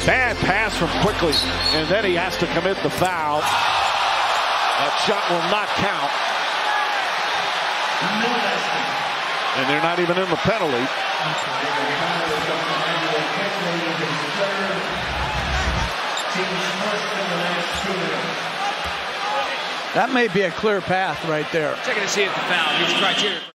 Bad pass from Quickly, and then he has to commit the foul. That shot will not count. And they're not even in the penalty. That may be a clear path right there. Checking to see if the foul meets criteria.